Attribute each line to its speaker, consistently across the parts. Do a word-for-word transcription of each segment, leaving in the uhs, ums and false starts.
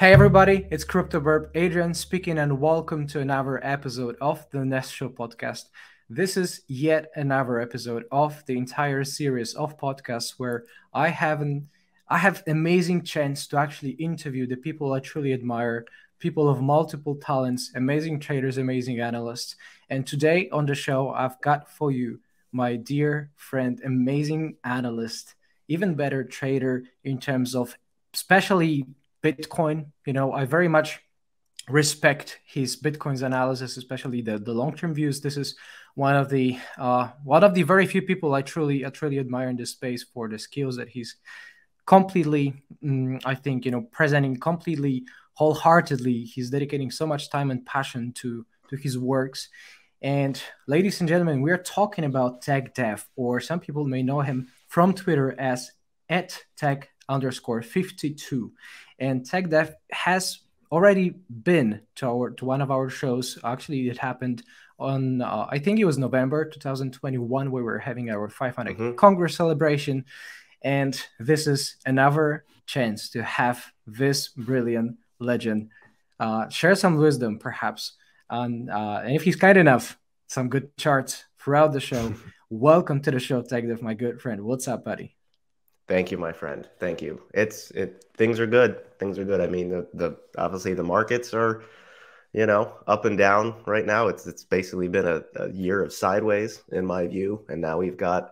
Speaker 1: Hey everybody, it's CryptoBurb Adrian speaking, and welcome to another episode of the Nest Show podcast. This is yet another episode of the entire series of podcasts where I have an I have amazing chance to actually interview the people I truly admire, people of multiple talents, amazing traders, amazing analysts. And today on the show, I've got for you my dear friend, amazing analyst, even better trader in terms of especially Bitcoin. You know, I very much respect his Bitcoin's analysis, especially the, the long-term views. This is one of the uh, one of the very few people I truly I truly admire in this space for the skills that he's completely, mm, I think, you know, presenting completely wholeheartedly. He's dedicating so much time and passion to to his works. And ladies and gentlemen, we are talking about Tech Dev, or some people may know him from Twitter as at tech underscore fifty-two. And Tech Dev has already been to our to one of our shows. Actually, it happened on uh, I think it was November twenty twenty-one. We were having our five hundred
Speaker 2: Mm-hmm.
Speaker 1: Congress celebration, and this is another chance to have this brilliant legend uh, share some wisdom, perhaps, on uh, and if he's kind enough, some good charts throughout the show. Welcome to the show, Tech Dev, my good friend. What's up, buddy?
Speaker 2: Thank you, my friend. Thank you. It's it. Things are good. Things are good. I mean, the the obviously the markets are, you know, up and down right now. It's it's basically been a, a year of sideways in my view, and now we've got,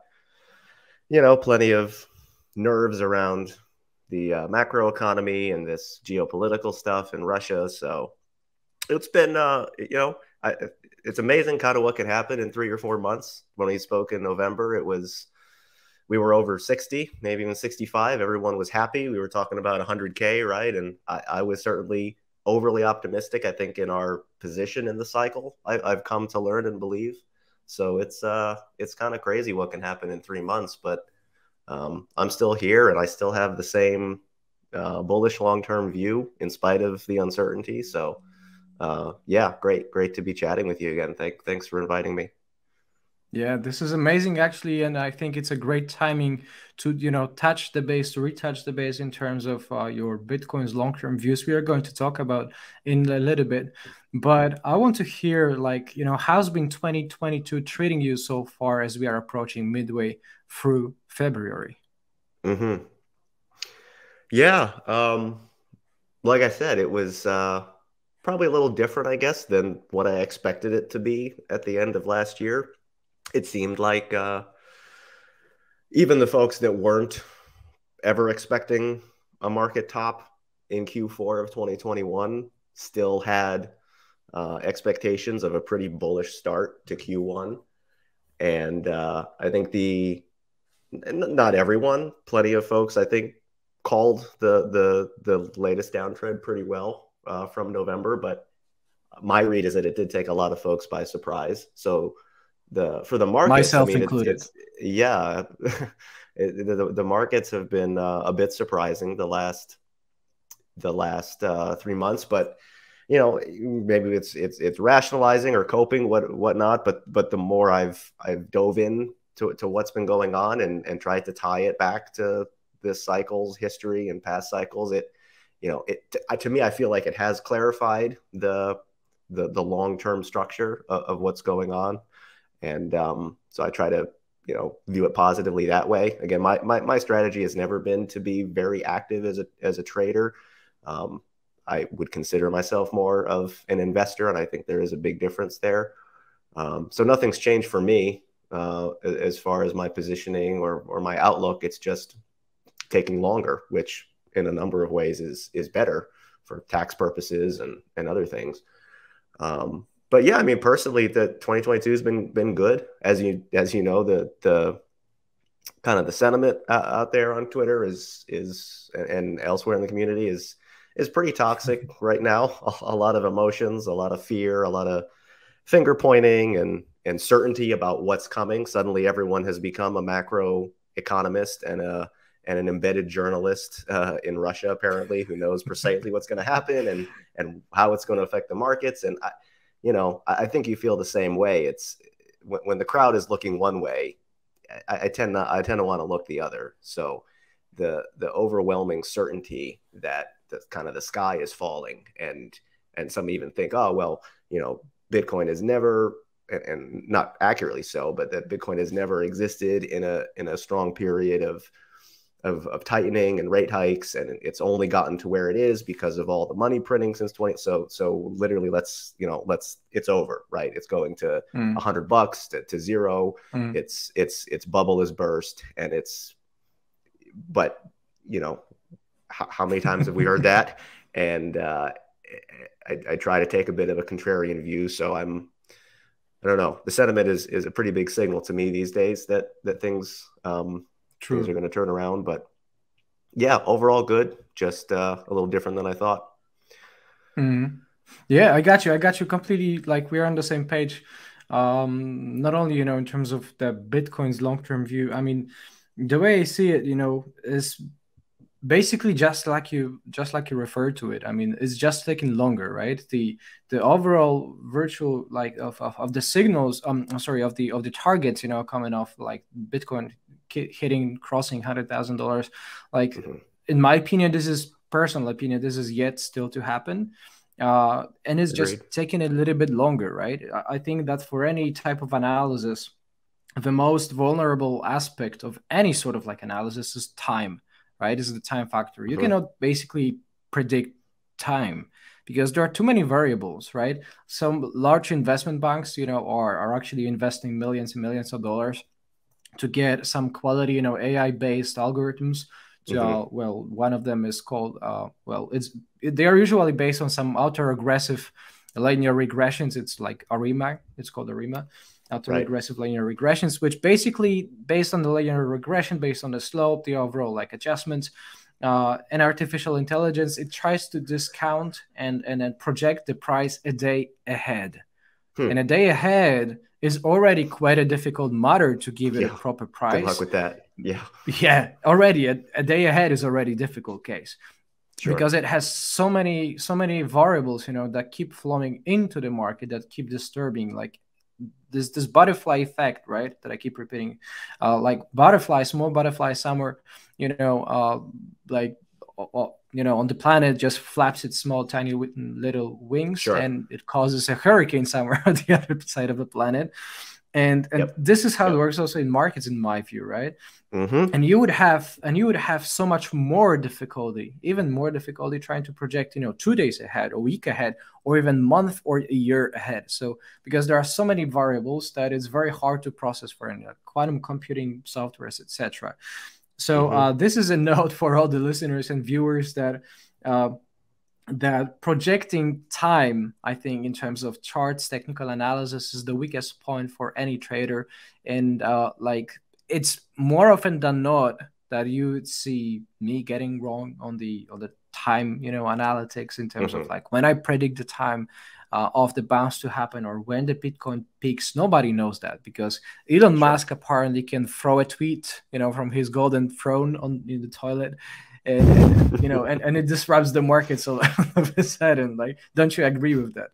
Speaker 2: you know, plenty of nerves around the uh, macro economy and this geopolitical stuff in Russia. So it's been, uh, you know, I, it's amazing kind of what could happen in three or four months. When we spoke in November, it was we were over sixty, maybe even sixty-five. Everyone was happy. We were talking about one hundred K, right? And I, I was certainly overly optimistic, I think, in our position in the cycle. I, I've come to learn and believe. So it's uh, it's kind of crazy what can happen in three months. But um, I'm still here, and I still have the same uh, bullish long-term view in spite of the uncertainty. So uh, yeah, great, great to be chatting with you again. Thank, thanks for inviting me.
Speaker 1: Yeah, this is amazing, actually, and I think it's a great timing to, you know, touch the base, to retouch the base in terms of uh, your Bitcoin's long-term views. We are going to talk about in a little bit, but I want to hear, like, you know, how's been twenty twenty-two treating you so far as we are approaching midway through February?
Speaker 2: Mm-hmm. Yeah, um, like I said, it was uh, probably a little different, I guess, than what I expected it to be at the end of last year. It seemed like uh, even the folks that weren't ever expecting a market top in Q four of twenty twenty-one still had uh, expectations of a pretty bullish start to Q one. And uh, I think the not everyone, plenty of folks, I think, called the the the latest downtrend pretty well uh, from November. But my read is that it did take a lot of folks by surprise. So the for the markets, I
Speaker 1: Myself
Speaker 2: mean, it's
Speaker 1: included.
Speaker 2: it's yeah, it, the the markets have been uh, a bit surprising the last the last uh, three months, but you know, maybe it's it's it's rationalizing or coping, what whatnot. But but the more I've I've dove in to, to what's been going on and and tried to tie it back to this cycle's history and past cycles, it you know it to me I feel like it has clarified the the the long term structure of, of what's going on, and um, so I try to you know view it positively that way. Again, my my my strategy has never been to be very active as a as a trader. Um, I would consider myself more of an investor, and I think there is a big difference there. Um, so nothing's changed for me uh, as far as my positioning or or my outlook. It's just taking longer, which in a number of ways is is better for tax purposes and and other things. Um, but yeah, I mean, personally, the twenty twenty-two has been been good. As you as you know, the the kind of the sentiment uh, out there on Twitter is is and elsewhere in the community is is pretty toxic right now. A, a lot of emotions, a lot of fear, a lot of finger pointing and and certainty about what's coming. Suddenly, everyone has become a macro economist and a and an embedded journalist uh, in Russia, apparently, who knows precisely what's going to happen and and how it's going to affect the markets. And I, you know, I think you feel the same way. It's when, when the crowd is looking one way, I, I tend not I tend to want to look the other. So the the overwhelming certainty that the kind of the sky is falling, and and some even think, oh well, you know, Bitcoin has never, and, and not accurately so, but that Bitcoin has never existed in a in a strong period of Of, of tightening and rate hikes, and it's only gotten to where it is because of all the money printing since twenty. So so literally, let's you know let's it's over, right? It's going to a mm. hundred bucks to, to zero. Mm. It's it's its bubble is burst, and it's. But you know, how, how many times have we heard that? And uh, I, I try to take a bit of a contrarian view. So I'm. I don't know. The sentiment is is a pretty big signal to me these days that that things. Um, True. Things are going to turn around, but yeah, overall good. Just uh, a little different than I thought.
Speaker 1: Mm-hmm. Yeah, I got you. I got you completely. Like we're on the same page. Um, not only, you know, in terms of the Bitcoin's long-term view. I mean, the way I see it, you know, is basically just like you, just like you referred to it. I mean, it's just taking longer, right? The the overall virtual like of of, of the signals. Um, sorry, of the of the targets, you know, coming off like Bitcoin hitting crossing one hundred thousand dollars. Like, mm-hmm. in my opinion, this is personal opinion, this is yet still to happen. Uh, and it's Agreed. Just taking a little bit longer, right? I think that for any type of analysis, the most vulnerable aspect of any sort of like analysis is time, right? Is the time factor. You mm-hmm. cannot basically predict time because there are too many variables, right? Some large investment banks, you know, are, are actually investing millions and millions of dollars to get some quality, you know, A I-based algorithms. To, mm-hmm. uh, well, one of them is called, uh, well, it's they are usually based on some auto-regressive linear regressions. It's like ARIMA. It's called ARIMA, auto-regressive right. linear regressions, which basically, based on the linear regression, based on the slope, the overall like adjustments, uh, and artificial intelligence, it tries to discount and and then project the price a day ahead. Hmm. And a day ahead is already quite a difficult matter to give it yeah. a proper price.
Speaker 2: Good luck with that. Yeah.
Speaker 1: Yeah. Already a, a day ahead is already a difficult case sure. because it has so many, so many variables, you know, that keep flowing into the market that keep disturbing, like this, this butterfly effect, right? That I keep repeating, uh, like butterfly, small butterfly somewhere, you know, uh, like, uh, you know, on the planet just flaps its small, tiny little wings sure. and it causes a hurricane somewhere on the other side of the planet. And, and yep. this is how yep. it works also in markets, in my view, right? Mm-hmm. And you would have, and you would have so much more difficulty, even more difficulty trying to project, you know, two days ahead, a week ahead, or even month or a year ahead. So, because there are so many variables that it's very hard to process for in, uh, quantum computing softwares, et cetera. So mm-hmm. uh, this is a note for all the listeners and viewers that uh, that projecting time, I think, in terms of charts, technical analysis is the weakest point for any trader. And uh, like it's more often than not that you would see me getting wrong on the on the time, you know, analytics in terms mm-hmm. of like when I predict the time uh, of the bounce to happen or when the Bitcoin peaks. Nobody knows that because Elon sure. Musk apparently can throw a tweet, you know, from his golden throne on in the toilet, and, and you know, and, and it disrupts the markets all of a sudden. Like, don't you agree with that?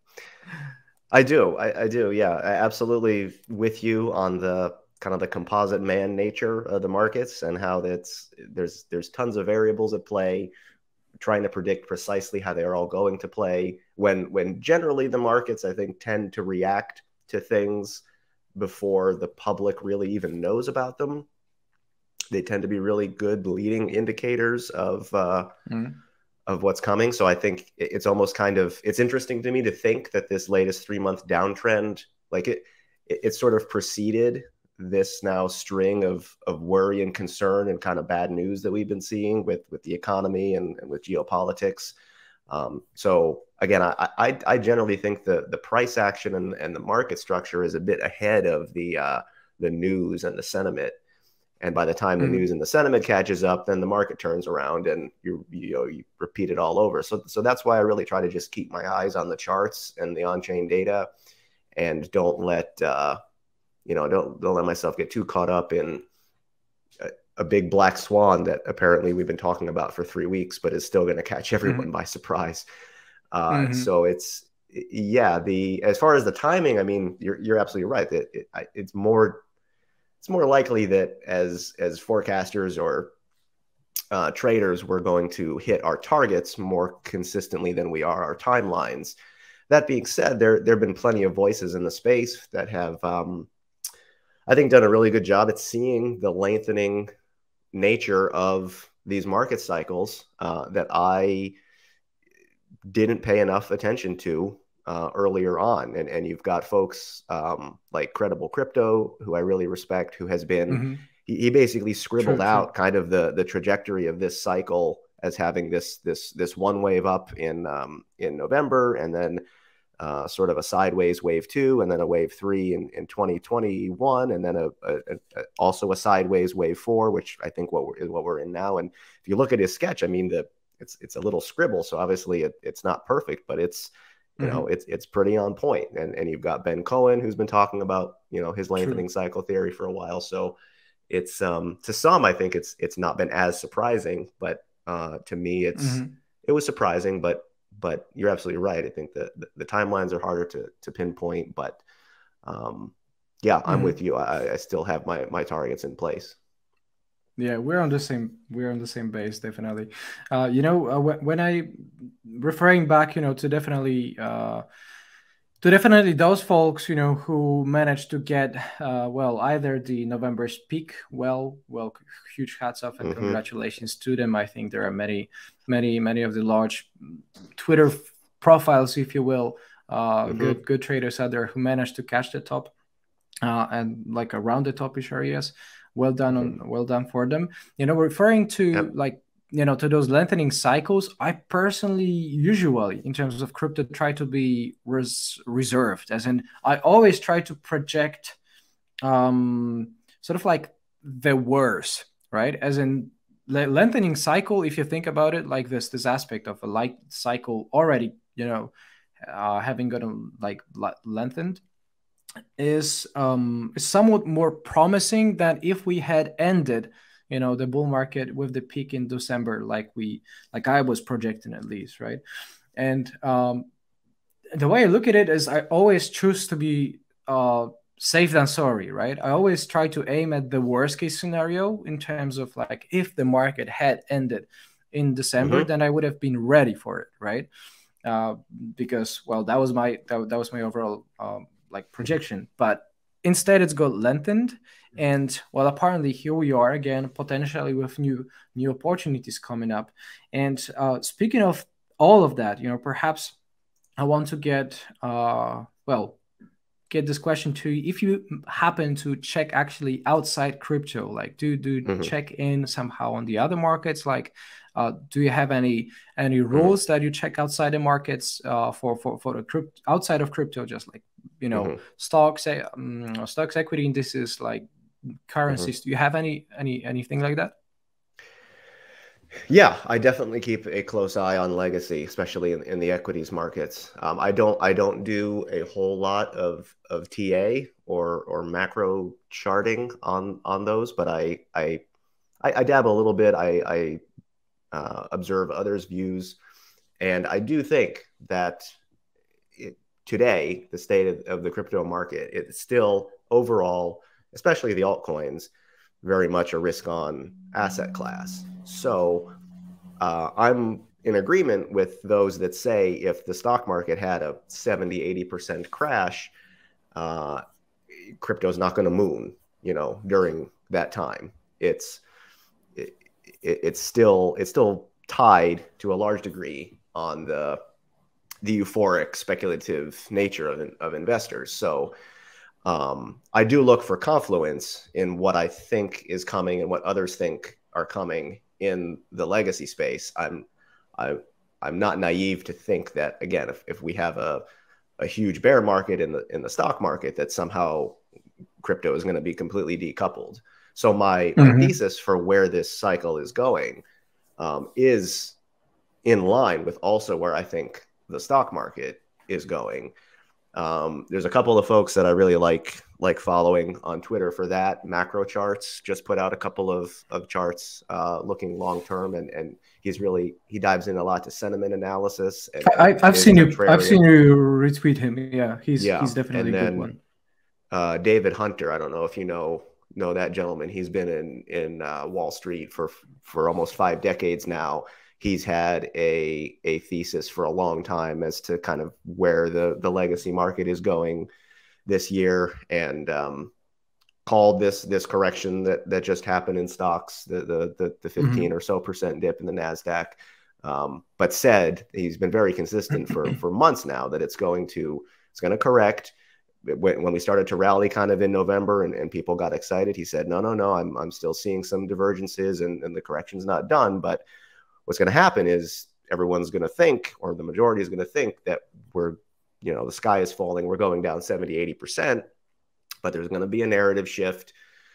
Speaker 2: I do. I, I do. Yeah, I absolutely with you on the kind of the composite man nature of the markets and how that's there's there's tons of variables at play. Trying to predict precisely how they're all going to play when when generally the markets, I think, tend to react to things before the public really even knows about them. They tend to be really good leading indicators of uh, mm. of what's coming. So I think it's almost kind of it's interesting to me to think that this latest three month downtrend, like it, it, it sort of preceded this now string of of worry and concern and kind of bad news that we've been seeing with with the economy and, and with geopolitics. Um, so again, I, I I generally think the the price action and, and the market structure is a bit ahead of the uh, the news and the sentiment. And by the time the mm. news and the sentiment catches up, then the market turns around and you you know you repeat it all over. So so that's why I really try to just keep my eyes on the charts and the on-chain data, and don't let uh, you know, don't don't let myself get too caught up in a, a big black swan that apparently we've been talking about for three weeks, but is still going to catch everyone mm-hmm. by surprise. Uh, mm-hmm. So it's yeah. The as far as the timing, I mean, you're you're absolutely right that it, it's more it's more likely that as as forecasters or uh, traders were going to hit our targets more consistently than we are our timelines. That being said, there there have been plenty of voices in the space that have, um, I think, done a really good job at seeing the lengthening nature of these market cycles uh, that I didn't pay enough attention to uh, earlier on. And, and you've got folks um, like Credible Crypto, who I really respect, who has been, mm-hmm. he, he basically scribbled true, out true. kind of the, the trajectory of this cycle as having this, this, this one wave up in, um, in November, and then uh, sort of a sideways wave two, and then a wave three in, in twenty twenty-one, and then a, a, a also a sideways wave four, which I think what we're, is what we're in now. And if you look at his sketch, I mean, the, it's, it's a little scribble. So obviously it, it's not perfect, but it's, you mm-hmm. know, it's, it's pretty on point. And, and you've got Ben Cohen, who's been talking about, you know, his lengthening True. cycle theory for a while. So it's, um, to some, I think it's, it's not been as surprising, but uh, to me, it's, mm-hmm. it was surprising, but, but you're absolutely right. I think that the, the timelines are harder to, to pinpoint, but um, yeah, I'm mm-hmm. with you. I, I still have my, my targets in place.
Speaker 1: Yeah, we're on the same, we're on the same base, definitely. Uh, you know, uh, when, when I, referring back, you know, to definitely, uh, to definitely those folks, you know, who managed to get, uh, well, either the November's peak, well, well, huge hats off and mm-hmm. congratulations to them. I think there are many, many, many of the large Twitter profiles, if you will, uh, mm-hmm. good, good traders out there who managed to catch the top uh, and like around the topish areas. Well done on, well done for them. You know, referring to yep. like, you know, to those lengthening cycles, I personally usually in terms of crypto try to be res reserved, as in I always try to project um, sort of like the worst, right? As in lengthening cycle, if you think about it like this, this aspect of a light cycle already, you know, uh, having gotten like lengthened, is um is somewhat more promising than if we had ended, you know, the bull market with the peak in December, like we like I was projecting at least, right? And um the way I look at it is I always choose to be uh safe than sorry, right? I always try to aim at the worst case scenario in terms of like if the market had ended in December, mm-hmm. then I would have been ready for it, right? Uh because well that was my that, that was my overall um like projection, but instead it's got lengthened, and well apparently here we are again potentially with new new opportunities coming up. And uh speaking of all of that, you know, perhaps I want to get uh well get this question to you. If you happen to check actually outside crypto, like do do mm-hmm. check in somehow on the other markets, like uh do you have any any rules mm-hmm. that you check outside the markets uh for for for the crypto outside of crypto, just like, you know, mm-hmm. stocks, um, stocks, equity indices, like currencies? Mm-hmm. Do you have any any anything like that?
Speaker 2: Yeah, I definitely keep a close eye on legacy, especially in, in the equities markets. Um, I don't I don't do a whole lot of of T A or or macro charting on on those, but I I I, I dabble a little bit. I, I uh, observe others' views, and I do think that it, today the state of, of the crypto market, it's still overall, especially the altcoins, very much a risk-on asset class. So uh, I'm in agreement with those that say if the stock market had a seventy, eighty percent crash, uh, crypto's not going to moon, you know, during that time. It's it, it, it's still it's still tied to a large degree on the the euphoric speculative nature of, of investors. So um, I do look for confluence in what I think is coming and what others think are coming in the legacy space. I'm I, I'm not naive to think that, again, if, if we have a, a huge bear market in the in the stock market, that somehow crypto is going to be completely decoupled. So my, mm-hmm. my thesis for where this cycle is going um, is in line with also where I think the stock market is going. Um, there's a couple of folks that I really like like following on Twitter for that. Macro Charts just put out a couple of, of charts uh, looking long term, and and he's really he dives in a lot to sentiment analysis. And,
Speaker 1: I, I've seen you I've seen you retweet him. Yeah, he's
Speaker 2: yeah.
Speaker 1: he's definitely
Speaker 2: and
Speaker 1: a
Speaker 2: then,
Speaker 1: good one.
Speaker 2: Uh, David Hunter, I don't know if you know know that gentleman. He's been in in uh, Wall Street for for almost five decades now. He's had a a thesis for a long time as to kind of where the the legacy market is going this year, and um, called this this correction that that just happened in stocks, the the the, the fifteen mm-hmm. or so percent dip in the NASDAQ. Um, but said he's been very consistent for for months now that it's going to it's going to correct. When, when we started to rally kind of in November and, and people got excited, he said, no, no, no, I'm I'm still seeing some divergences and, and the correction's not done. But what's going to happen is everyone's going to think, or the majority is going to think, that we're, you know, the sky is falling, we're going down seventy, eighty percent, but there's going to be a narrative shift,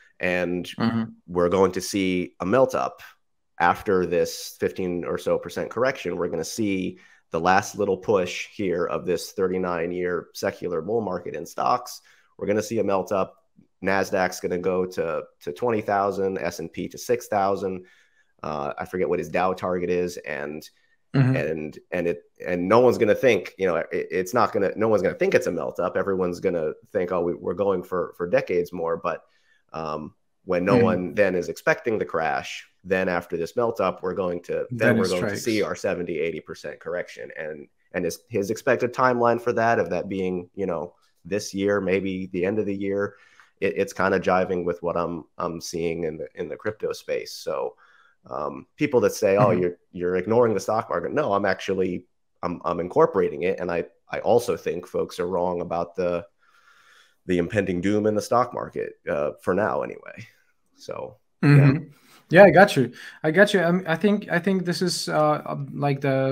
Speaker 2: and mm-hmm. we're going to see a melt up. After this fifteen or so percent correction, we're going to see the last little push here of this thirty-nine year secular bull market in stocks. We're going to see a melt up. NASDAQ's going to go to, to twenty thousand, S and P to six thousand. Uh, I forget what his Dow target is. And, mm-hmm. and, and it, and no one's going to think, you know, it, it's not going to, no one's going to think it's a melt up. Everyone's going to think, oh, we, we're going for, for decades more. But um, when no mm-hmm. one then is expecting the crash, then after this melt up, we're going to then, then we're going strikes. to see our seventy, eighty percent correction. And and his, his expected timeline for that, of that being, you know, this year, maybe the end of the year, it, it's kind of jiving with what I'm I'm seeing in the in the crypto space. So um, people that say, oh, mm-hmm. you're you're ignoring the stock market. No, I'm actually I'm I'm incorporating it. And I I also think folks are wrong about the the impending doom in the stock market uh, for now anyway. So
Speaker 1: mm-hmm. yeah. Yeah, I got you. I got you. I, I think I think this is uh, like the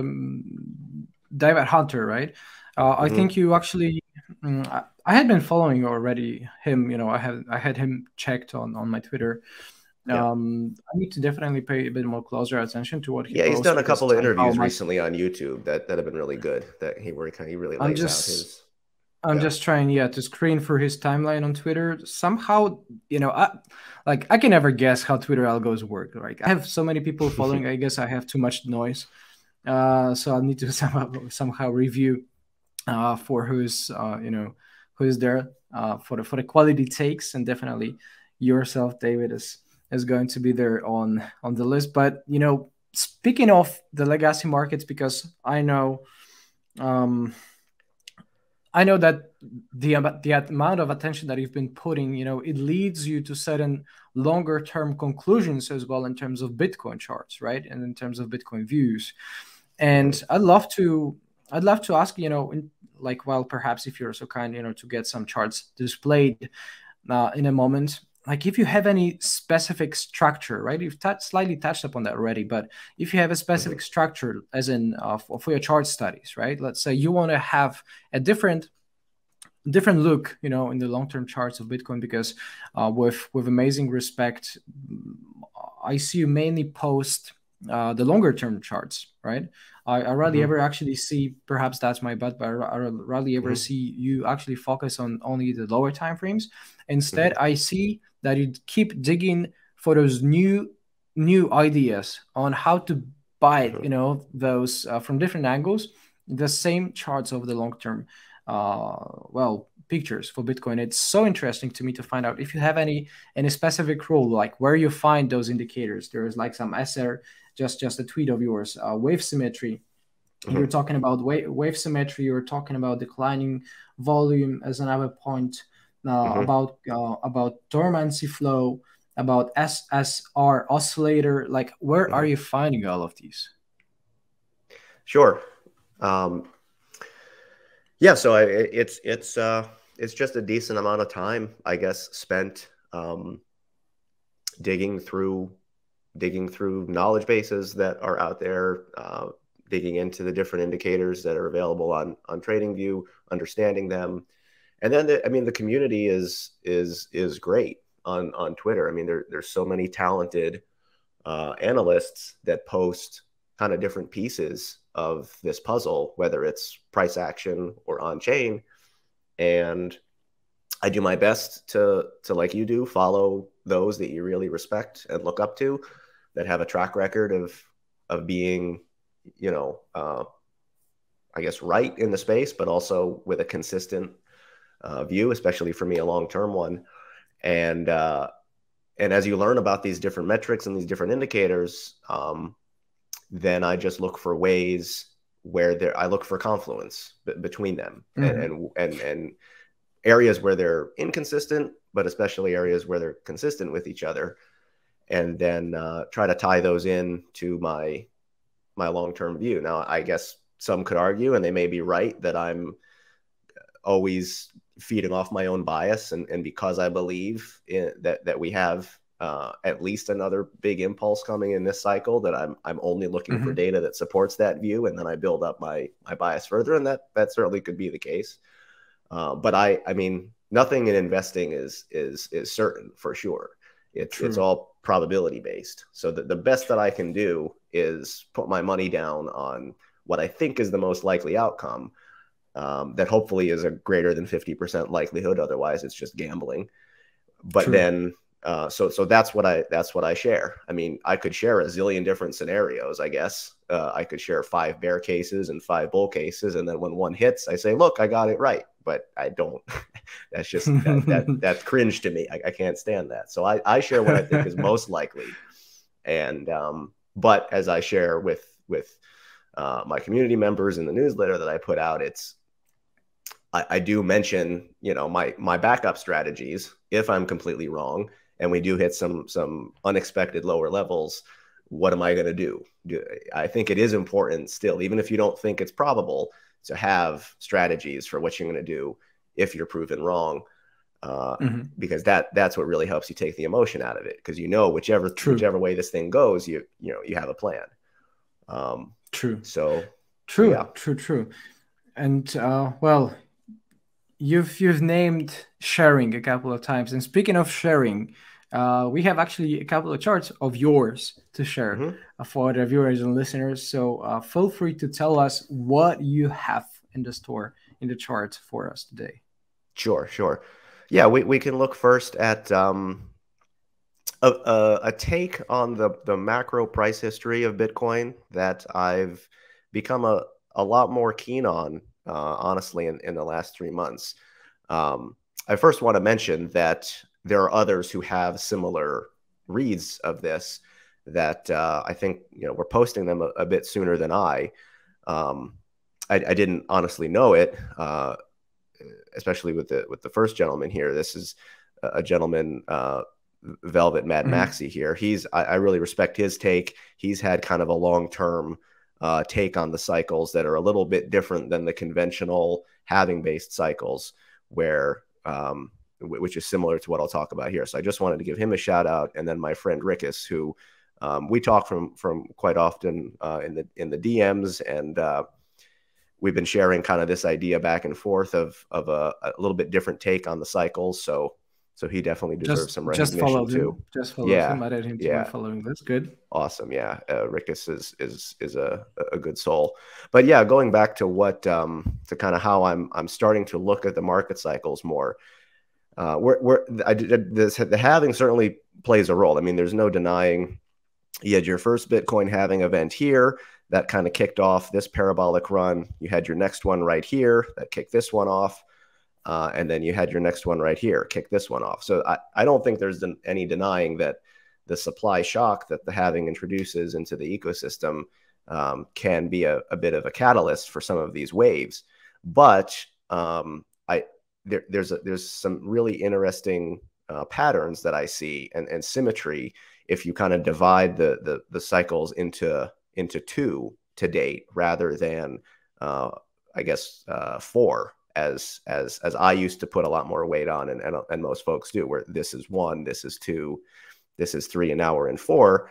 Speaker 1: um, David Hunter, right? Uh, mm-hmm. I think you actually. Um, I, I had been following already him. You know, I had I had him checked on, on my Twitter. Yeah. Um, I need to definitely pay a bit more closer attention to what he.
Speaker 2: Yeah, he's done a couple of interviews recently on YouTube that, that have been really good. That he where he really lays just, out his.
Speaker 1: I'm yeah. just trying, yeah, to screen for his timeline on Twitter. Somehow, you know, I, like I can never guess how Twitter algos work. Like I have so many people following. I guess I have too much noise, uh, so I need to somehow somehow review uh, for who's uh, you know who's there uh, for the for the quality takes, and definitely yourself, David, is is going to be there on on the list. But you know, speaking of the legacy markets, because I know. Um, I know that the, the amount of attention that you've been putting, you know, it leads you to certain longer term conclusions as well in terms of Bitcoin charts, right? And in terms of Bitcoin views. And I'd love to, I'd love to ask, you know, in, like, well, perhaps if you're so kind, you know, to get some charts displayed uh, in a moment. Like if you have any specific structure, right? You've t- slightly touched upon that already, but if you have a specific mm-hmm. structure, as in uh, for, for your chart studies, right? Let's say you want to have a different, different look, you know, in the long-term charts of Bitcoin, because uh, with with amazing respect, I see you mainly post uh, the longer-term charts, right? I, I rarely mm-hmm. ever actually see, perhaps that's my bad, but I, I rarely ever mm-hmm. see you actually focus on only the lower time frames. Instead, mm-hmm. I see that you keep digging for those new new ideas on how to buy, mm-hmm. you know, those uh, from different angles, the same charts over the long term, uh, well, pictures for Bitcoin. It's so interesting to me to find out if you have any any specific rule, like where you find those indicators. There is like some S R, just just a tweet of yours, uh, wave symmetry. Mm-hmm. You're talking about wave, wave symmetry. You're talking about declining volume as another point. Uh, mm-hmm. About uh, about dormancy flow, about S S R oscillator. Like, where mm-hmm. are you finding all of these?
Speaker 2: Sure. Um, yeah. So I, it's it's uh, it's just a decent amount of time, I guess, spent um, digging through digging through knowledge bases that are out there, uh, digging into the different indicators that are available on on TradingView, understanding them. And then, the, I mean, the community is is is great on on Twitter. I mean, there there's so many talented uh, analysts that post kind of different pieces of this puzzle, whether it's price action or on chain. And I do my best to to like you do follow those that you really respect and look up to, that have a track record of of being, you know, uh, I guess right in the space, but also with a consistent Uh, view, especially for me, a long-term one. And uh, and as you learn about these different metrics and these different indicators, um, then I just look for ways where there, I look for confluence b- between them, mm-hmm. and, and, and, and areas where they're inconsistent, but especially areas where they're consistent with each other. And then uh, try to tie those in to my, my long-term view. Now, I guess some could argue, and they may be right, that I'm always feeding off my own bias. And, and because I believe in, that, that we have uh, at least another big impulse coming in this cycle, that I'm, I'm only looking mm-hmm. for data that supports that view. And then I build up my, my bias further. And that, that certainly could be the case. Uh, but I, I mean, nothing in investing is, is, is certain for sure. It's, True. It's all probability based. So the, the best that I can do is put my money down on what I think is the most likely outcome. Um, that hopefully is a greater than fifty percent likelihood. Otherwise it's just gambling. But True. then, uh, so, so that's what I, that's what I share. I mean, I could share a zillion different scenarios, I guess. Uh, I could share five bear cases and five bull cases. And then when one hits, I say, look, I got it right. But I don't, that's just, that, that, that's cringe to me. I, I can't stand that. So I, I share what I think is most likely. And, um, but as I share with, with, uh, my community members in the newsletter that I put out, it's, I, I do mention, you know, my, my backup strategies, if I'm completely wrong and we do hit some, some unexpected lower levels, what am I going to do? do? I think it is important still, even if you don't think it's probable, to have strategies for what you're going to do if you're proven wrong, uh, mm-hmm. because that that's what really helps you take the emotion out of it. Because you know, whichever True. whichever way this thing goes, you you know you have a plan. Um,
Speaker 1: true.
Speaker 2: So
Speaker 1: true.
Speaker 2: Yeah.
Speaker 1: True. True. And uh, well, you've you've named sharing a couple of times. And speaking of sharing, uh, we have actually a couple of charts of yours to share mm-hmm. for the viewers and listeners. So uh, feel free to tell us what you have in the store in the charts for us today.
Speaker 2: Sure, sure. Yeah, we, we can look first at um, a, a, a take on the, the macro price history of Bitcoin that I've become a, a lot more keen on, uh, honestly, in, in the last three months. Um, I first want to mention that there are others who have similar reads of this that uh, I think, you know, we're posting them a, a bit sooner than I. Um, I, I didn't honestly know it, uh, especially with the with the first gentleman here. This is a gentleman, uh, Velvet Mad mm-hmm. Maxi here. He's I, I really respect his take. He's had kind of a long-term uh, take on the cycles that are a little bit different than the conventional halving-based cycles, where um, which is similar to what I'll talk about here. So I just wanted to give him a shout out, and then my friend Rickus, who um, we talk from from quite often uh, in the in the D Ms, and uh, we've been sharing kind of this idea back and forth of of a, a little bit different take on the cycles. So so he definitely deserves
Speaker 1: just,
Speaker 2: some recognition
Speaker 1: just follow
Speaker 2: too.
Speaker 1: Him. Just follow
Speaker 2: yeah,
Speaker 1: him. Added him to
Speaker 2: yeah.
Speaker 1: my following. That's good.
Speaker 2: Awesome. Yeah, uh, Rickus is is is a a good soul. But yeah, going back to what um, to kind of how I'm I'm starting to look at the market cycles more. Uh, we're, we're, I, this, the halving certainly plays a role. I mean, there's no denying you had your first Bitcoin halving event here that kind of kicked off this parabolic run. You had your next one right here that kicked this one off. Uh, and then you had your next one right here, kick this one off. So I, I don't think there's any denying that the supply shock that the halving introduces into the ecosystem um, can be a, a bit of a catalyst for some of these waves. But um, I, There, there's a, there's some really interesting uh, patterns that I see and, and symmetry if you kind of divide the, the the cycles into into two to date rather than uh, I guess uh, four as as as I used to put a lot more weight on, and, and and most folks do, where this is one, this is two, this is three, and now we're in four.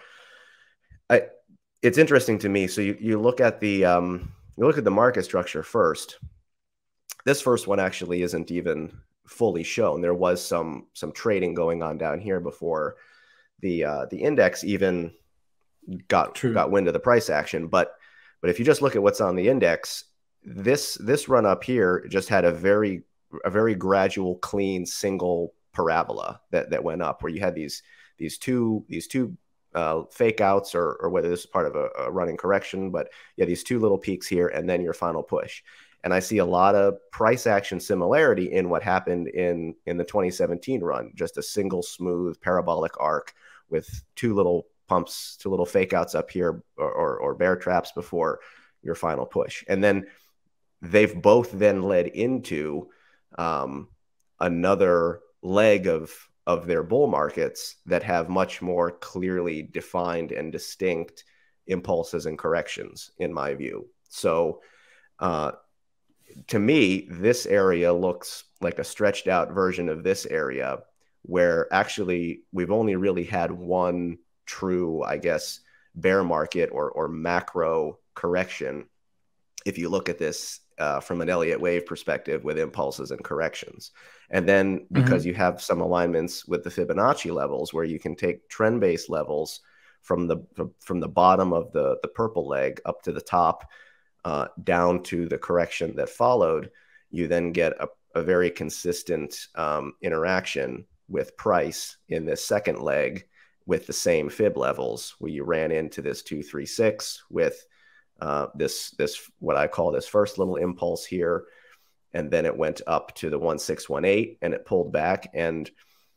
Speaker 2: I it's interesting to me. So you you look at the um, you look at the market structure first. This first one actually isn't even fully shown. There was some some trading going on down here before the uh, the index even got True. got wind of the price action. But but if you just look at what's on the index, this this run up here just had a very a very gradual, clean single parabola that that went up, where you had these these two these two uh, fake outs, or or whether this is part of a, a running correction. But yeah, these two little peaks here, and then your final push. And I see a lot of price action similarity in what happened in, in the twenty seventeen run, just a single smooth parabolic arc with two little pumps, two little fake outs up here or, or, or bear traps before your final push. And then they've both then led into um, another leg of, of their bull markets that have much more clearly defined and distinct impulses and corrections, in my view. So uh, to me, this area looks like a stretched out version of this area, where actually we've only really had one true, I guess, bear market or, or macro correction, if you look at this uh, from an Elliott wave perspective with impulses and corrections. And then because mm-hmm. you have some alignments with the Fibonacci levels where you can take trend-based levels from the from the bottom of the, the purple leg up to the top, uh, down to the correction that followed, you then get a, a very consistent um, interaction with price in this second leg with the same fib levels, where you ran into this two three six with uh, this, this what I call this first little impulse here. And then it went up to the one six one eight and it pulled back. And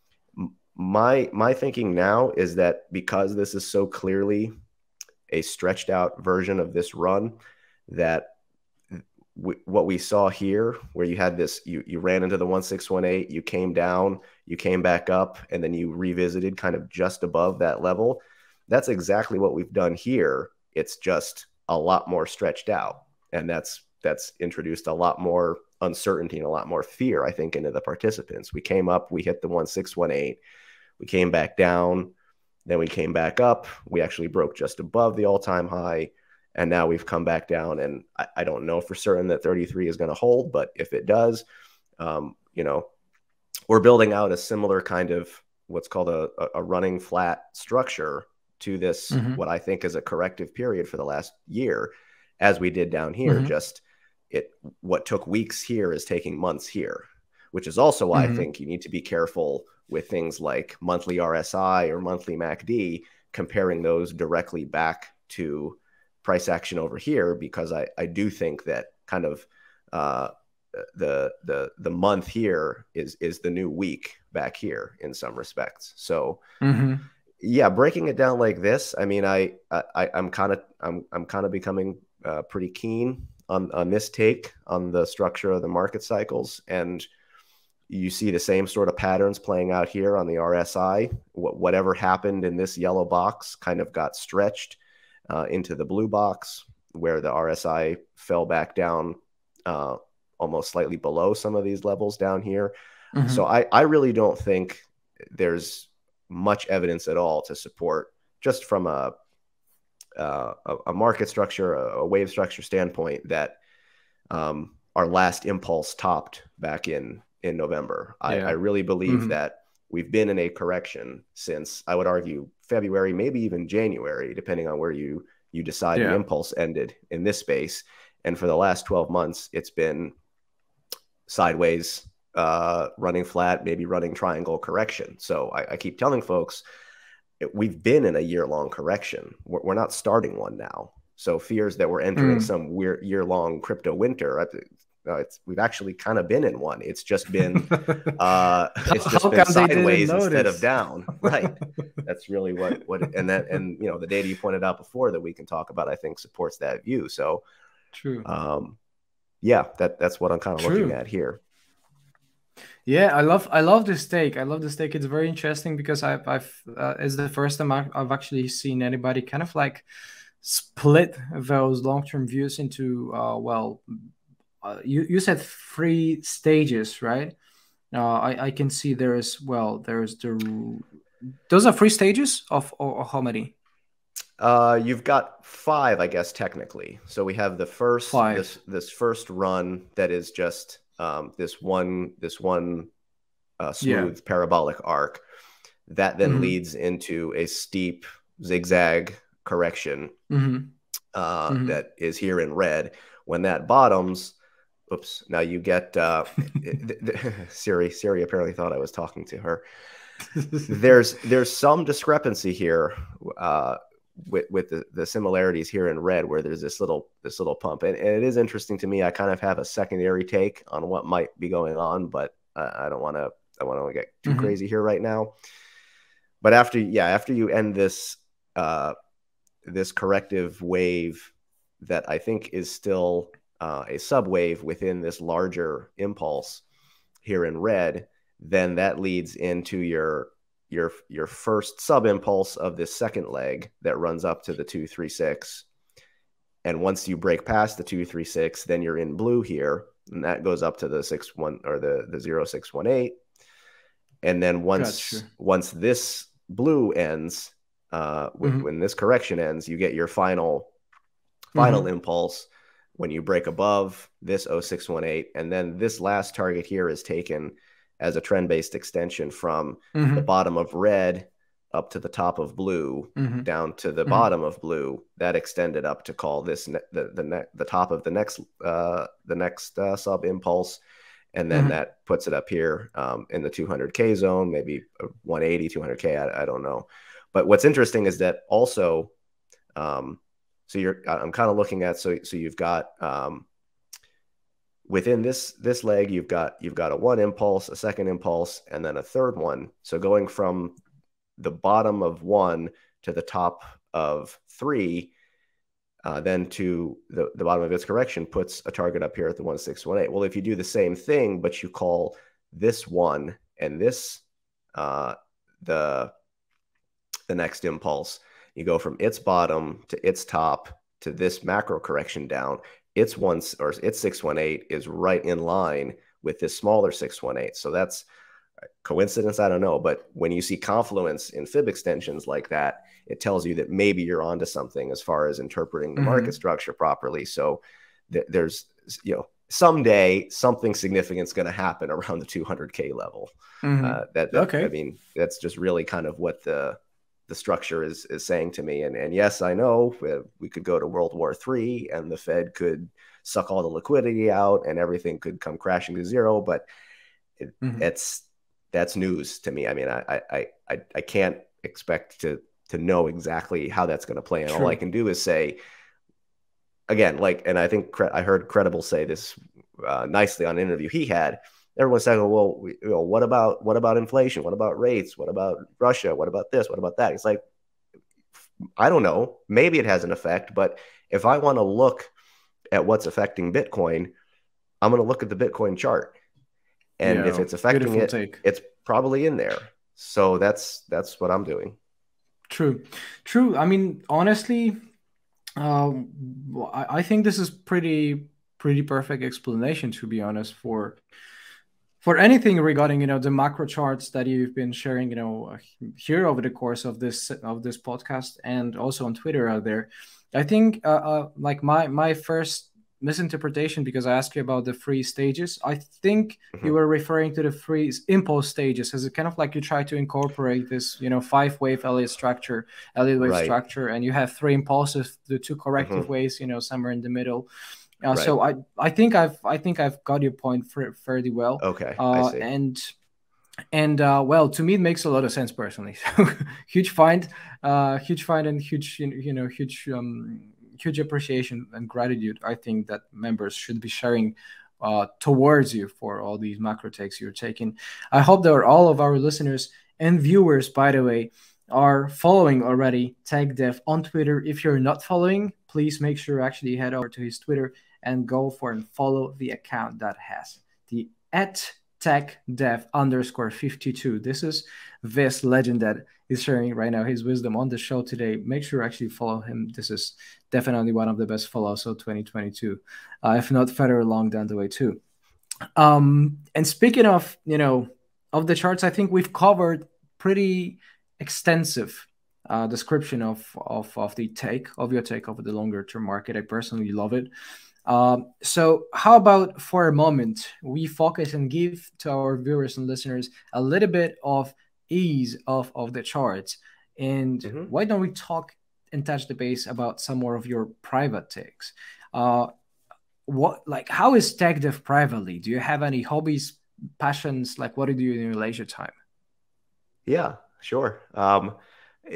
Speaker 2: my my thinking now is that because this is so clearly a stretched out version of this run, that w what we saw here, where you had this, you, you ran into the one six one eight, you came down, you came back up, and then you revisited kind of just above that level. That's exactly what we've done here. It's just a lot more stretched out. And that's that's introduced a lot more uncertainty and a lot more fear, I think, into the participants. We came up, we hit the one six one eight, we came back down, then we came back up. We actually broke just above the all-time high, and now we've come back down. And I, I don't know for certain that thirty-three is going to hold, but if it does, um, you know, we're building out a similar kind of what's called a, a running flat structure to this, mm-hmm. what I think is a corrective period for the last year, as we did down here. Mm-hmm. Just it, what took weeks here is taking months here, which is also why mm-hmm. I think you need to be careful with things like monthly R S I or monthly M A C D, comparing those directly back to price action over here, because I, I do think that kind of uh, the the the month here is is the new week back here in some respects. So mm-hmm. yeah, breaking it down like this, I mean, I, I I'm kind of I'm I'm kind of becoming uh, pretty keen on on this take on the structure of the market cycles, and you see the same sort of patterns playing out here on the R S I. Wh whatever happened in this yellow box kind of got stretched uh, into the blue box, where the R S I fell back down uh, almost slightly below some of these levels down here. Mm-hmm. So I, I really don't think there's much evidence at all to support, just from a, uh, a market structure, a wave structure standpoint, that um, our last impulse topped back in in November. Yeah. I, I really believe mm-hmm. that we've been in a correction since, I would argue, February, maybe even January, depending on where you you decide yeah. the impulse ended in this space. And for the last twelve months, it's been sideways, uh, running flat, maybe running triangle correction. So I, I keep telling folks, we've been in a year-long correction. We're, we're not starting one now. So fears that we're entering mm. some weird year-long crypto winter, Uh, it's we've actually kind of been in one. It's just been uh it's just been sideways instead of down. Right. That's really what what and that and you know, the data you pointed out before that we can talk about, I think, supports that view. So true. Um yeah, that that's what I'm kind of true. looking at here.
Speaker 1: Yeah, I love I love this take. I love this take. It's very interesting because I've I've uh, it's the first time I've actually seen anybody kind of like split those long-term views into uh well Uh, you, you said three stages, right? Uh, I, I can see there is, well, there's the, those are three stages of, or, or how many?
Speaker 2: Uh, you've got five, I guess, technically. So we have the first, five. this, this first run that is just um, this one, this one uh, smooth yeah. parabolic arc that then mm-hmm. leads into a steep zigzag correction mm-hmm. Uh, mm-hmm. that is here in red. When that bottoms, oops, now you get uh, Siri. Siri apparently thought I was talking to her. There's there's some discrepancy here uh, with with the, the similarities here in red, where there's this little this little pump, and, and it is interesting to me. I kind of have a secondary take on what might be going on, but uh, I don't want to I want to get too mm-hmm. crazy here right now. But after yeah, after you end this uh, this corrective wave that I think is still uh, a subwave within this larger impulse here in red, then that leads into your your your first sub impulse of this second leg that runs up to the two three six. And once you break past the two three six, then you're in blue here, and that goes up to the six one or the the zero six one eight. And then once gotcha. once this blue ends, uh, when, mm-hmm. when this correction ends, you get your final final mm-hmm. impulse when you break above this zero six one eight, and then this last target here is taken as a trend-based extension from mm-hmm. the bottom of red up to the top of blue, mm-hmm. down to the mm-hmm. bottom of blue. That extended up to call this ne- the the, ne- the top of the next uh, the next uh, sub impulse, and then mm-hmm. that puts it up here um, in the two hundred K zone, maybe one eighty, two hundred K. I, I don't know. But what's interesting is that also, um, so you're I'm kind of looking at so so you've got. Um, Within this this leg, you've got you've got a one impulse, a second impulse, and then a third one. So going from the bottom of one to the top of three, uh, then to the, the bottom of its correction puts a target up here at the one six one eight. Well, if you do the same thing, but you call this one and this uh, the the next impulse, you go from its bottom to its top to this macro correction down. Its one or its six one eight is right in line with this smaller six one eight. So that's coincidence, I don't know. But when you see confluence in fib extensions like that, it tells you that maybe you're onto something as far as interpreting the mm-hmm. market structure properly. So th- there's, you know, someday something significant is going to happen around the two hundred K level. Mm-hmm. Uh, that, that okay. I mean, that's just really kind of what the the structure is is saying to me. And and yes, I know we could go to World War Three and the Fed could suck all the liquidity out and everything could come crashing to zero, but it, mm-hmm. it's that's news to me. I mean, I I I I can't expect to to know exactly how that's going to play. And True. All I can do is say, again, like, and I think I heard Credible say this uh, nicely on an interview he had. Everyone's saying, well, we, you know, what about what about inflation? What about rates? What about Russia? What about this? What about that? It's like, I don't know. Maybe it has an effect, but if I want to look at what's affecting Bitcoin, I'm going to look at the Bitcoin chart, and yeah, if it's affecting it, take. It's probably in there. So that's that's what I'm doing.
Speaker 1: True, true. I mean, honestly, um, I, I think this is pretty pretty perfect explanation, to be honest, for. For anything regarding, you know, the macro charts that you've been sharing, you know, here over the course of this of this podcast and also on Twitter out there, I think uh, uh, like my my first misinterpretation, because I asked you about the three stages, I think mm-hmm. you were referring to the three impulse stages as a kind of like you try to incorporate this, you know, five wave Elliott structure, Elliott wave right. structure, and you have three impulses, the two corrective mm-hmm. waves, you know, somewhere in the middle. Uh, right. So I, I think I've I think I've got your point fairly well.
Speaker 2: Okay,
Speaker 1: uh,
Speaker 2: I see.
Speaker 1: And and uh, well, to me it makes a lot of sense personally. So huge find, uh, huge find, and huge you know huge um, huge appreciation and gratitude. I think that members should be sharing uh, towards you for all these macro takes you're taking. I hope that all of our listeners and viewers, by the way, are following already TechDev on Twitter. If you're not following, please make sure you actually head over to his Twitter and go for and follow the account that has the at TechDev underscore fifty-two. This is this legend that is sharing right now his wisdom on the show today. Make sure you actually follow him. This is definitely one of the best follows of twenty twenty-two, uh, if not further along down the way too. Um, and speaking of, you know, of the charts, I think we've covered pretty extensive uh, description of, of of the take of your take over the longer term market. I personally love it. Um, so how about for a moment we focus and give to our viewers and listeners a little bit of ease of, of the charts, and mm-hmm. why don't we talk and touch the base about some more of your private takes? Uh, what like how is TechDev privately? Do you have any hobbies, passions? Like what do you do in your leisure time?
Speaker 2: Yeah, sure. Um, it,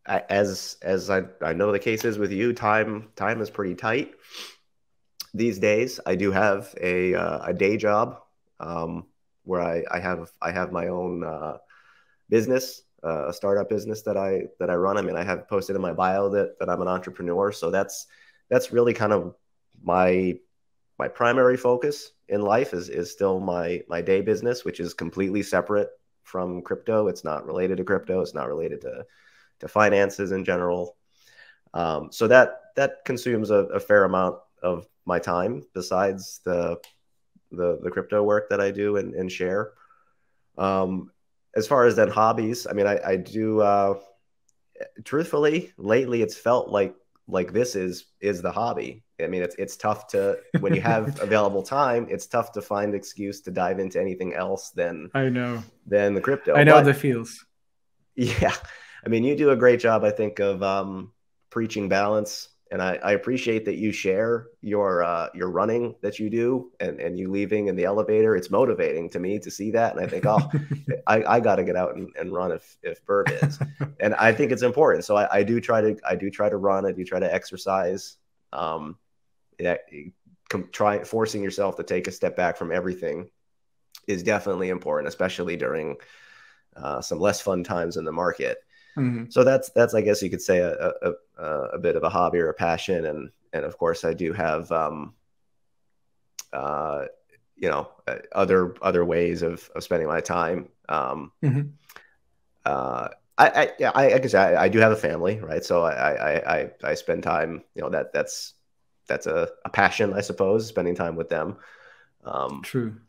Speaker 2: I, as as I, I know the case is with you, time time is pretty tight these days. I do have a uh, a day job, um, where I, I have I have my own uh, business, uh, a startup business that I that I run. I mean, I have posted in my bio that that I'm an entrepreneur. So that's that's really kind of my my primary focus in life is is still my my day business, which is completely separate from crypto. It's not related to crypto. It's not related to to finances in general. Um, so that that consumes a, a fair amount of my time besides the the the crypto work that I do and, and share. Um, as far as then hobbies, I mean, I, I do uh, truthfully lately it's felt like like this is is the hobby. I mean, it's it's tough to when you have available time, it's tough to find excuse to dive into anything else than
Speaker 1: I know.
Speaker 2: than the crypto.
Speaker 1: I know
Speaker 2: But
Speaker 1: the feels.
Speaker 2: yeah, I mean, you do a great job, I think, of um, preaching balance, and I, I appreciate that you share your uh, your running that you do, and and you leaving in the elevator. It's motivating to me to see that, and I think, oh, I, I got to get out and, and run if if Burb is, and I think it's important. So I, I do try to I do try to run. I do try to exercise. Um, yeah, try forcing yourself to take a step back from everything is definitely important, especially during uh, some less fun times in the market.
Speaker 1: Mm-hmm.
Speaker 2: So that's that's I guess you could say a, a a bit of a hobby or a passion, and and of course I do have um, uh, you know other other ways of of spending my time. Um,
Speaker 1: Mm-hmm.
Speaker 2: uh, I I yeah I I, guess I I do have a family, right? So I I I I spend time, you know, that that's that's a, a passion, I suppose, spending time with them. Um,
Speaker 1: True.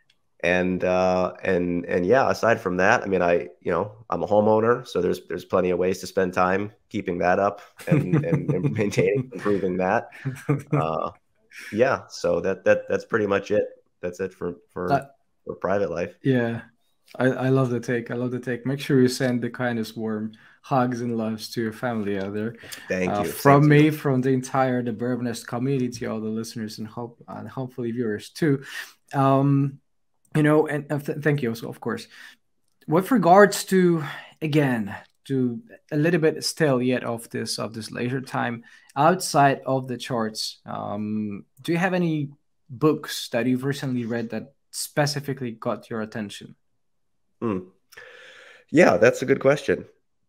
Speaker 2: And uh, and and yeah, aside from that, I mean, I you know I'm a homeowner, so there's there's plenty of ways to spend time keeping that up and and, and maintaining, improving that. Uh, yeah, so that that that's pretty much it. That's it for
Speaker 1: Uh,
Speaker 2: for for private life.
Speaker 1: yeah, I, I love the take. I love the take. Make sure you send the kindest warm hugs and loves to your family out there.
Speaker 2: Thank
Speaker 1: Uh,
Speaker 2: you. Same
Speaker 1: from
Speaker 2: to
Speaker 1: me,
Speaker 2: you.
Speaker 1: from the entire the Bourbonist community, all the listeners and hope and hopefully viewers too. Um, you know, and uh, th- thank you also, of course. With regards to again to a little bit still yet of this of this leisure time outside of the charts, um, do you have any books that you've recently read that specifically got your attention?
Speaker 2: Hmm. Yeah, that's a good question.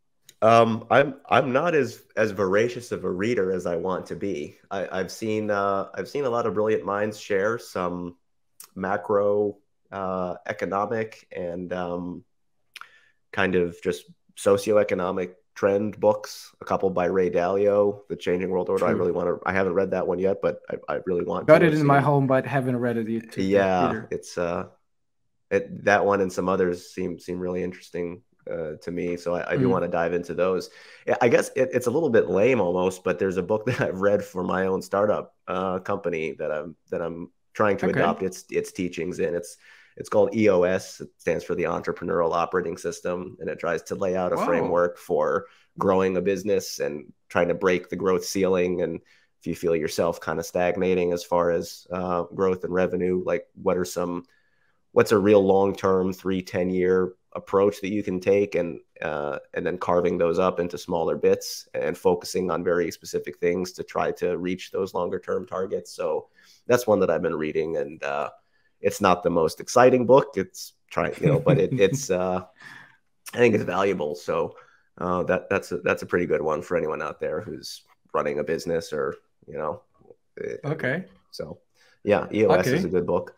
Speaker 2: Um, I'm I'm not as as voracious of a reader as I want to be. I, I've seen uh, I've seen a lot of brilliant minds share some macro uh, economic and um, kind of just socioeconomic trend books. A couple by Ray Dalio, The Changing World Order. I
Speaker 1: True.
Speaker 2: really want to. I haven't read that one yet, but I, I really want
Speaker 1: Got
Speaker 2: to.
Speaker 1: it
Speaker 2: I've
Speaker 1: in my
Speaker 2: seen.
Speaker 1: home, but haven't read it yet too-
Speaker 2: Yeah,
Speaker 1: either.
Speaker 2: it's uh, it, that one and some others seem seem really interesting uh, to me. So I, I do
Speaker 1: Mm.
Speaker 2: want to dive into those. Yeah, I guess it, it's a little bit lame almost, but there's a book that I've read for my own startup uh, company that I'm that I'm trying to
Speaker 1: Okay.
Speaker 2: adopt its its teachings in. It's it's called E O S. It stands for the Entrepreneurial Operating System, and it tries to lay out a
Speaker 1: Wow.
Speaker 2: framework for growing a business and trying to break the growth ceiling. And if you feel yourself kind of stagnating as far as uh, growth and revenue, like what are some what's a real long-term three, ten year approach that you can take, and uh, and then carving those up into smaller bits and focusing on very specific things to try to reach those longer term targets. So that's one that I've been reading, and uh, it's not the most exciting book. It's trying, you know, but it, it's uh, I think it's valuable. So uh, that that's a, that's a pretty good one for anyone out there who's running a business or, you know.
Speaker 1: Okay.
Speaker 2: So yeah, E O S
Speaker 1: Okay.
Speaker 2: is a good book.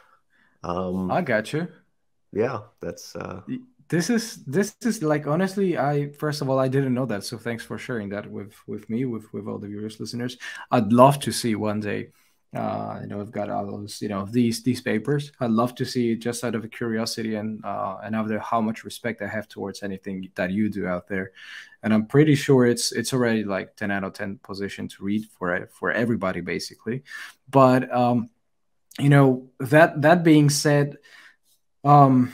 Speaker 2: Um,
Speaker 1: I got you.
Speaker 2: yeah, that's uh,
Speaker 1: This is this is like honestly, I first of all I didn't know that, so thanks for sharing that with with me, with with all the viewers, listeners. I'd love to see one day. Uh, you know, I've got all those, you know, these these papers. I'd love to see it just out of a curiosity and uh, and out of how much respect I have towards anything that you do out there. And I'm pretty sure it's it's already like ten out of ten position to read for for everybody basically. But um, you know, that that being said, um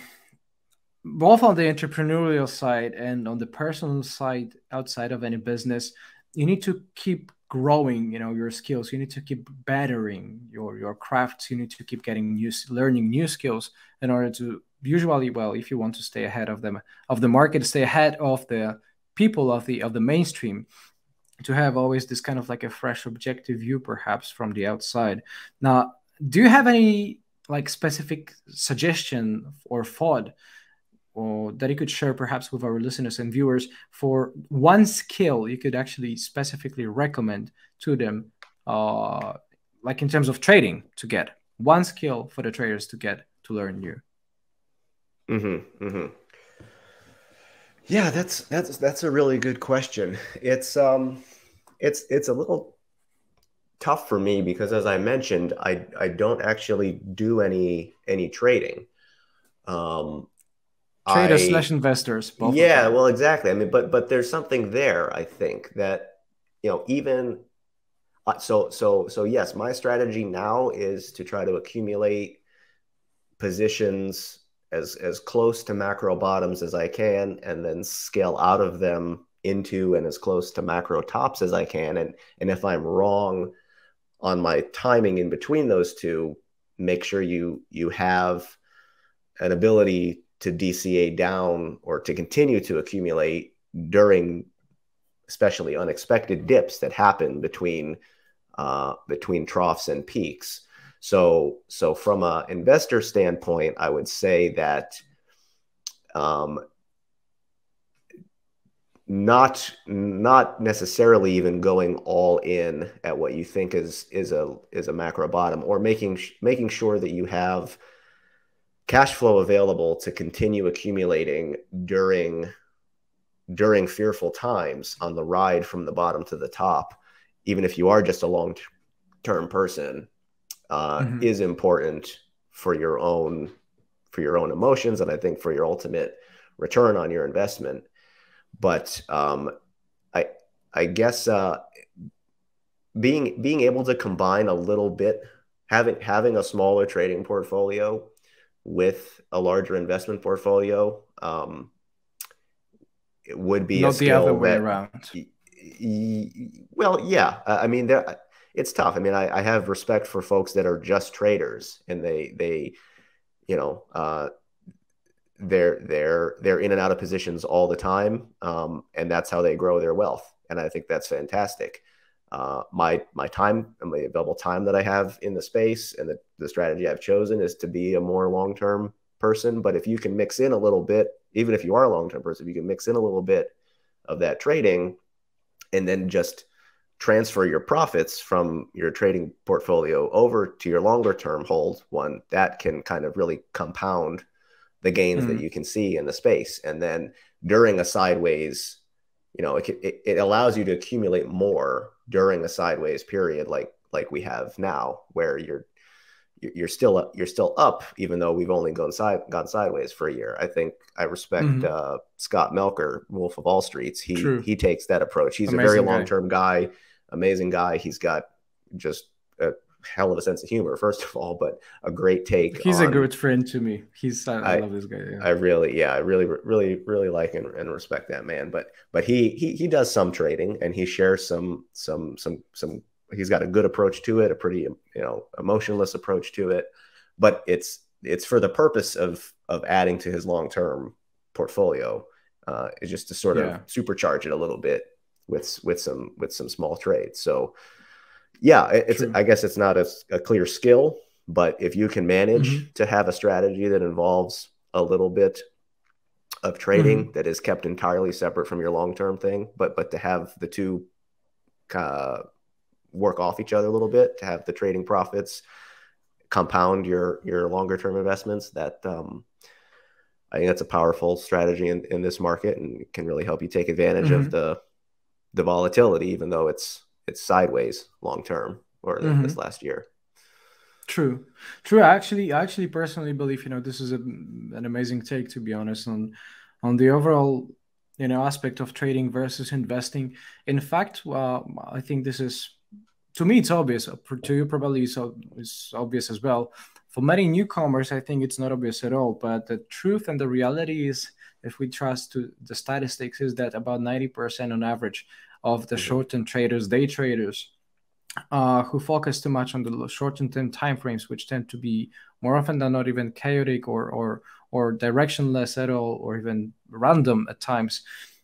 Speaker 1: both on the entrepreneurial side and on the personal side outside of any business, you need to keep growing, you know, your skills. You need to keep bettering your your crafts. You need to keep getting new, learning new skills in order to usually, well, if you want to stay ahead of them of the market, stay ahead of the people of the of the mainstream to have always this kind of like a fresh objective view perhaps from the outside. Now, do you have any like specific suggestion or thought or that you could share perhaps with our listeners and viewers for one skill you could actually specifically recommend to them, uh, like in terms of trading, to get one skill for the traders to get to learn new?
Speaker 2: Mm-hmm, mm-hmm. Yeah, that's that's that's a really good question. It's um, it's it's a little tough for me because, as I mentioned, I I don't actually do any any trading. Um,
Speaker 1: Traders
Speaker 2: I
Speaker 1: slash investors, both of
Speaker 2: yeah,
Speaker 1: them.
Speaker 2: well, exactly. I mean, but but there's something there. I think that you know even uh, so so so yes, my strategy now is to try to accumulate positions as as close to macro bottoms as I can, and then scale out of them into and as close to macro tops as I can. And and if I'm wrong on my timing in between those two, make sure you you have an ability to D C A down or to continue to accumulate during especially unexpected dips that happen between uh, between troughs and peaks. So, so from an investor standpoint, I would say that um, not not necessarily even going all in at what you think is is a is a macro bottom, or making making sure that you have cash flow available to continue accumulating during during fearful times on the ride from the bottom to the top, even if you are just a long-term person. Uh, mm-hmm. is important for your own for your own emotions, and I think for your ultimate return on your investment. But um, I I guess uh, being being able to combine a little bit, having having a smaller trading portfolio with a larger investment portfolio, um, it would be
Speaker 1: not
Speaker 2: a skill
Speaker 1: the other way
Speaker 2: that,
Speaker 1: around.
Speaker 2: Well, yeah, I mean there. It's tough. I mean, I, I have respect for folks that are just traders, and they they, you know, uh, they're they're they're in and out of positions all the time, um, and that's how they grow their wealth. And I think that's fantastic. Uh, my my time and the available time that I have in the space and the, the strategy I've chosen is to be a more long term person. But if you can mix in a little bit, even if you are a long term person, if you can mix in a little bit of that trading, and then just transfer your profits from your trading portfolio over to your longer term hold one, that can kind of really compound the gains mm-hmm. that you can see in the space. And then during a sideways, you know, it, it, it allows you to accumulate more during a sideways period, like like we have now, where you're you're still up, you're still up, even though we've only gone side gone sideways for a year. I think I respect mm-hmm. uh, Scott Melker, Wolf of All Streets. He True. he takes that approach. He's Amazing a very long term guy. guy. Amazing guy. He's got just a hell of a sense of humor, first of all, but a great take.
Speaker 1: He's
Speaker 2: on,
Speaker 1: a good friend to me. He's I, I love this guy. Yeah.
Speaker 2: I really, yeah, I really, really, really like and, and respect that man. But but he he he does some trading, and he shares some some some some. He's got a good approach to it, a pretty you know emotionless approach to it. But it's it's for the purpose of of adding to his long term portfolio. Uh, is just to sort yeah. of supercharge it a little bit with with some with some small trades. So yeah, it's True. I guess it's not a, a clear skill, but if you can manage mm-hmm. to have a strategy that involves a little bit of trading mm-hmm. that is kept entirely separate from your long-term thing, but but to have the two uh, work off each other a little bit, to have the trading profits compound your your longer term investments, that um I think that's a powerful strategy in, in this market, and can really help you take advantage mm-hmm. of the the volatility, even though it's it's sideways long term, or mm-hmm. this last year.
Speaker 1: True, true. I actually, I actually personally believe, you know, this is a, an amazing take, to be honest, on on the overall, you know, aspect of trading versus investing. In fact, uh, I think this is, to me, it's obvious. To you, probably, so it's obvious as well. For many newcomers, I think it's not obvious at all. But the truth and the reality is, if we trust to the statistics, is that about ninety percent on average of the mm-hmm. short-term traders, day traders, uh, who focus too much on the short and term timeframes, which tend to be more often than not even chaotic or or or directionless at all, or even random at times,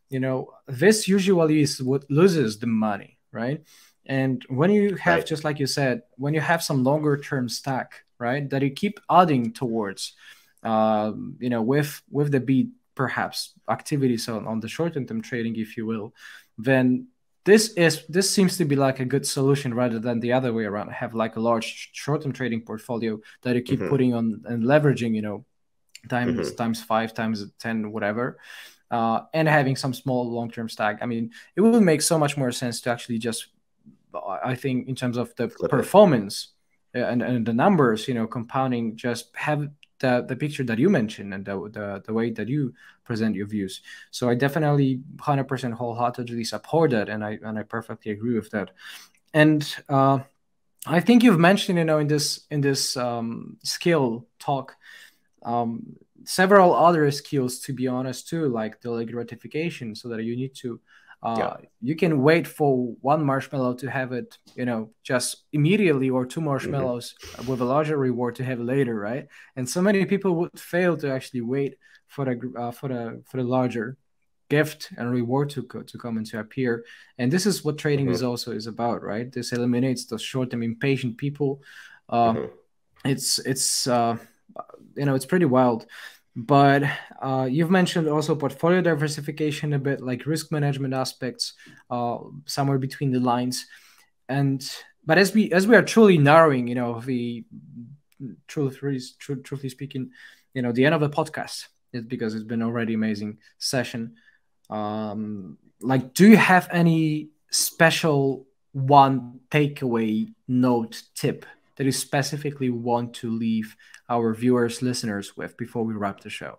Speaker 1: you know, this usually is what loses the money, right? And when you have,
Speaker 2: Right.
Speaker 1: just like you said, when you have some longer term stack, right, that you keep adding towards, um, you know, with with the beat perhaps activities on, on the short term trading, if you will, then this is this seems to be like a good solution rather than the other way around. Have like a large short term trading portfolio that you keep
Speaker 2: Mm-hmm.
Speaker 1: putting on and leveraging, you know, times
Speaker 2: Mm-hmm.
Speaker 1: times five, times ten, whatever, uh, and having some small long term stack. I mean, it would make so much more sense to actually just, I think, in terms of the
Speaker 2: Flip it.
Speaker 1: performance uh, and, and the numbers, you know, compounding, just have the, the picture that you mentioned and the, the, the way that you present your views. So I definitely one hundred percent wholeheartedly support that. And I, and I perfectly agree with that. And uh, I think you've mentioned, you know, in this, in this um, skill talk, um, several other skills, to be honest, too, like delayed gratification, so that you need to
Speaker 2: Yeah.
Speaker 1: uh, you can wait for one marshmallow to have it, you know, just immediately, or two
Speaker 2: Mm-hmm.
Speaker 1: marshmallows with a larger reward to have later, right? And so many people would fail to actually wait for the uh, for the for the larger gift and reward to co- to come and to appear. And this is what trading is
Speaker 2: Mm-hmm.
Speaker 1: also is about, right? This eliminates the short-term impatient people. uh,
Speaker 2: Mm-hmm.
Speaker 1: it's it's uh, you know, it's pretty wild. But uh, you've mentioned also portfolio diversification a bit, like risk management aspects, uh, somewhere between the lines. And but as we as we are truly narrowing, you know, the truthfully tru- truthfully speaking, you know, the end of the podcast, is because it's been already amazing session. Um, like, do you have any special one takeaway note tip that you specifically want to leave our viewers, listeners with before we wrap the show?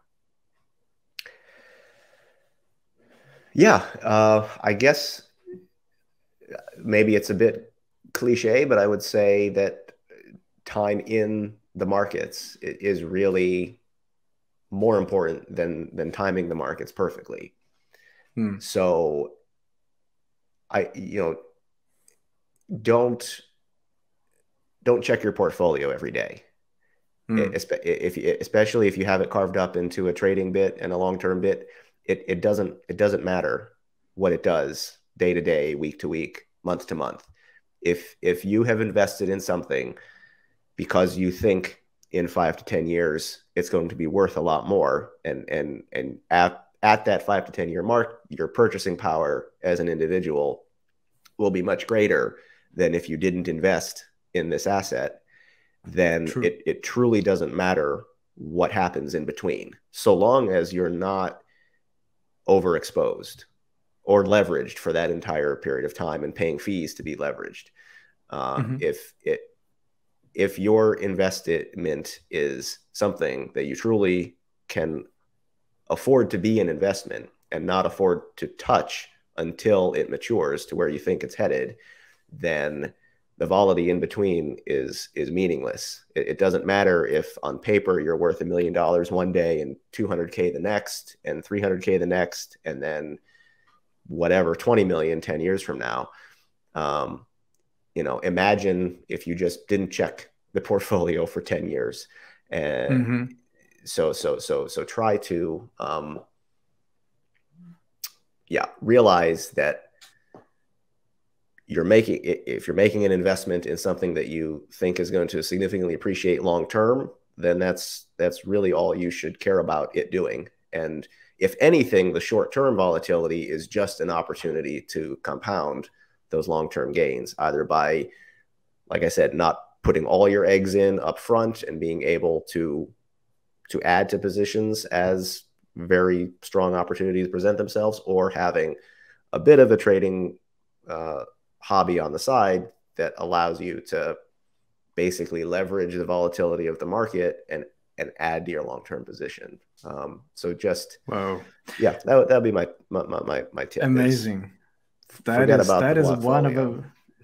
Speaker 2: Yeah. Uh, I guess maybe it's a bit cliche, but I would say that time in the markets is really more important than than timing the markets perfectly.
Speaker 1: Hmm.
Speaker 2: So I, you know, don't don't check your portfolio every day.
Speaker 1: Hmm.
Speaker 2: If, especially if you have it carved up into a trading bit and a long-term bit, it, it doesn't it doesn't matter what it does day to day, week to week, month to month. If if you have invested in something because you think in five to ten years it's going to be worth a lot more, and and and at, at that five to ten year mark, your purchasing power as an individual will be much greater than if you didn't invest in this asset, then
Speaker 1: True.
Speaker 2: it, it truly doesn't matter what happens in between, so long as you're not overexposed or leveraged for that entire period of time and paying fees to be leveraged. Uh,
Speaker 1: Mm-hmm.
Speaker 2: if it if your investment is something that you truly can afford to be an investment and not afford to touch until it matures to where you think it's headed, then the volatility in between is is meaningless. It, it doesn't matter if on paper you're worth a million dollars one day and two hundred K the next and three hundred K the next, and then whatever, twenty million ten years from now. Um, you know, imagine if you just didn't check the portfolio for ten years. And
Speaker 1: Mm-hmm.
Speaker 2: so, so, so, so try to, um, yeah, realize that you're making, if you're making an investment in something that you think is going to significantly appreciate long term, then that's that's really all you should care about it doing. And if anything, the short term volatility is just an opportunity to compound those long term gains, either by, like I said, not putting all your eggs in up front and being able to to add to positions as very strong opportunities present themselves, or having a bit of a trading uh, hobby on the side that allows you to basically leverage the volatility of the market and and add to your long-term position. Um, so just,
Speaker 1: Wow.
Speaker 2: yeah, that that'd be my my my my tip is
Speaker 1: Amazing. That
Speaker 2: forget
Speaker 1: is
Speaker 2: about the
Speaker 1: that is one of
Speaker 2: portfolio.
Speaker 1: the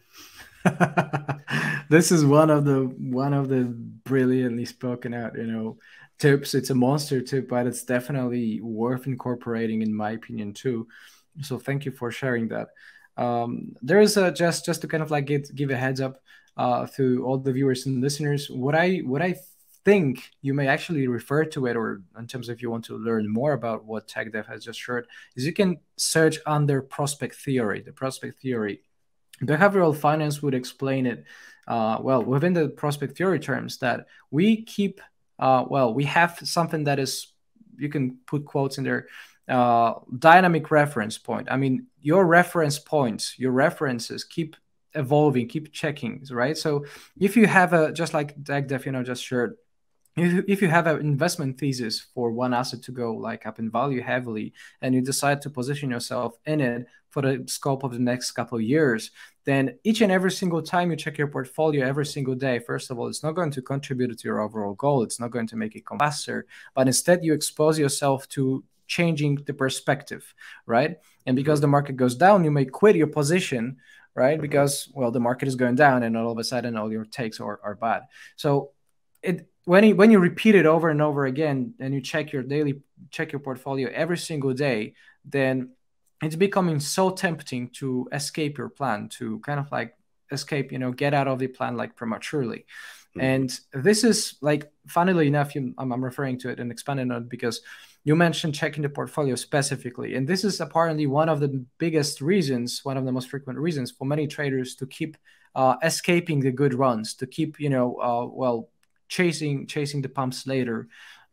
Speaker 1: this is one of the one of the brilliantly spoken out, you know, tips. It's a monster tip, but it's definitely worth incorporating, in my opinion, too. So thank you for sharing that. Um, there is a just just to kind of like get, give a heads up uh, to all the viewers and listeners. What I what I think you may actually refer to it, or in terms of you want to learn more about what TechDev has just shared, is you can search under prospect theory. The prospect theory, behavioral finance would explain it uh, well within the prospect theory terms, that we keep uh, well we have something that is, you can put quotes in there, uh, dynamic reference point. I mean, your reference points, your references keep evolving, keep checking, right? So if you have a, just like TechDev, you know, just shared, if, if you have an investment thesis for one asset to go like up in value heavily, and you decide to position yourself in it for the scope of the next couple of years, then each and every single time you check your portfolio every single day, first of all, it's not going to contribute to your overall goal. It's not going to make it come faster, but instead you expose yourself to changing the perspective, right? And because the market goes down, you may quit your position, right? Because, well, the market is going down and all of a sudden all your takes are, are bad. So it, when you, when you repeat it over and over again, and you check your daily, check your portfolio every single day, then it's becoming so tempting to escape your plan, to kind of like escape, you know, get out of the plan like prematurely. Mm-hmm. And this is like, funnily enough, you, I'm, I'm referring to it and expanding on it because you mentioned checking the portfolio specifically. And this is apparently one of the biggest reasons, one of the most frequent reasons for many traders to keep uh, escaping the good runs, to keep, you know, uh, well, chasing chasing the pumps later,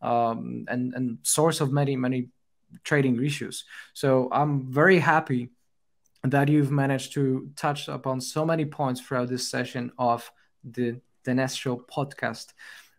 Speaker 1: um, and, and source of many, many trading issues. So I'm very happy that you've managed to touch upon so many points throughout this session of the, the Nest Show podcast.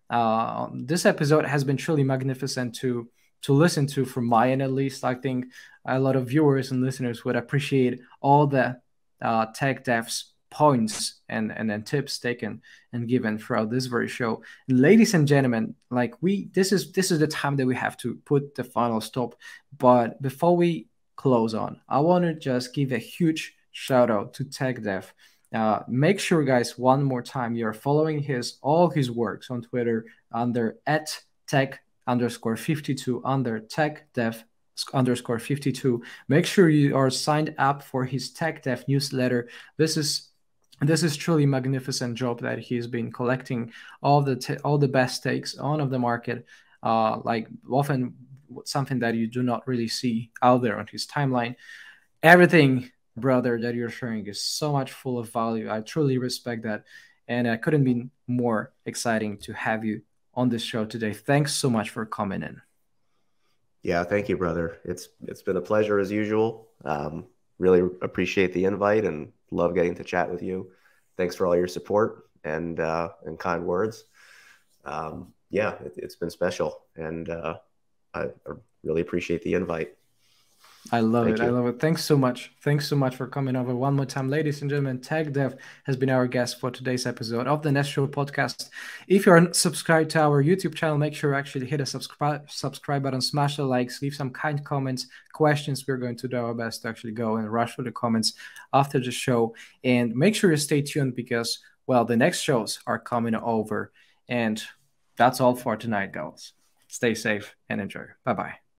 Speaker 1: Uh, this episode has been truly magnificent to to listen to, from my end at least. I think a lot of viewers and listeners would appreciate all the uh, TechDev's points and and then tips taken and given throughout this very show. And ladies and gentlemen, like we this is this is the time that we have to put the final stop. But before we close on, I want to just give a huge shout out to TechDev. Uh, make sure, guys, one more time, you're following his all his works on Twitter under at tech underscore 52 under tech dev underscore 52. Make sure you are signed up for his TechDev newsletter. This is this is truly magnificent job that he's been collecting all the all the best takes on of the market, uh, like often something that you do not really see out there on his timeline. Everything, brother, that you're sharing is so much full of value. I truly respect that, and I couldn't be more exciting to have you on this show today. Thanks so much for coming in.
Speaker 2: Yeah, thank you, brother. It's it's been a pleasure as usual. Um, really appreciate the invite and love getting to chat with you. Thanks for all your support and uh, and kind words. Um, yeah, it, it's been special, and uh, I, I really appreciate the invite.
Speaker 1: I love Thank it. You. I love it. Thanks so much. Thanks so much for coming over one more time. Ladies and gentlemen, TechDev has been our guest for today's episode of the Nest Show podcast. If you're subscribed to our YouTube channel, make sure you actually hit a subscribe subscribe button, smash the likes, leave some kind comments, questions. We're going to do our best to actually go and rush through the comments after the show. And make sure you stay tuned because, well, the next shows are coming over. And that's all for tonight, guys. Stay safe and enjoy. Bye-bye.